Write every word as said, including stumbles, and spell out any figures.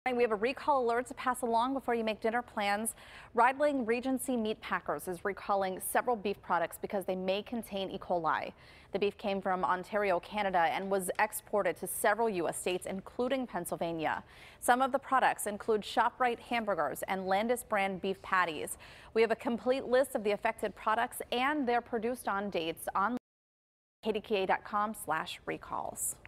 We have a recall alert to pass along before you make dinner plans. Riedling Regency Meat Packers is recalling several beef products because they may contain E. coli. The beef came from Ontario, Canada, and was exported to several U S states, including Pennsylvania. Some of the products include ShopRite hamburgers and Landis brand beef patties. We have a complete list of the affected products and their produced on dates on K D K A dot com slash recalls.